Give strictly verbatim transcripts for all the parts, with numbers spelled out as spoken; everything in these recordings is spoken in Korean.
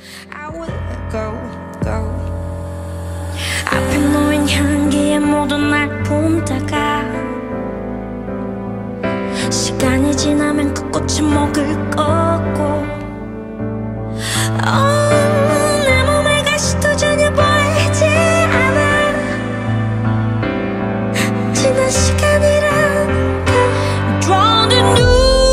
I will go, go. 앞에 놓인 향기에 모두 날 품다가 시간이 지나면 그 꽃이 목을 꺾고 oh, 내 몸의 가시도 전혀 보이지 않아. 지난 시간이란 drowned in you.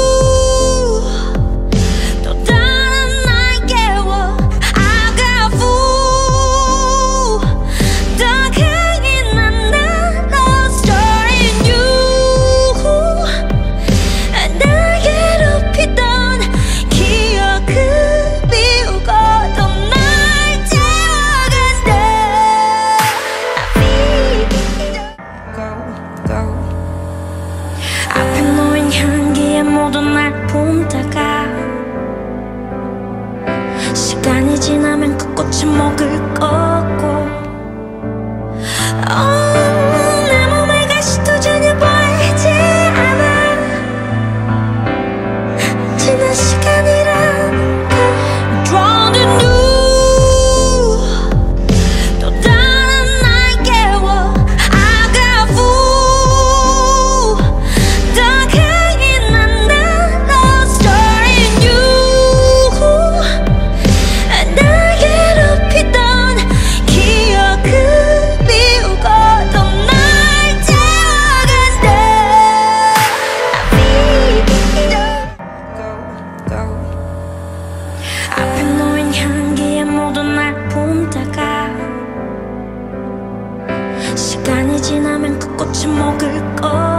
앞에 놓인 향기에 모두 날 품다가 시간이 지나면 그 꽃이 목을 꺾고 oh, 내 몸의 가시도 전혀 보이지 않아. 지난 시간이란 drowned in you. 앞에 놓인 향기에 모두 날 품다가 시간이 지나면 그 꽃이 목을 꺾고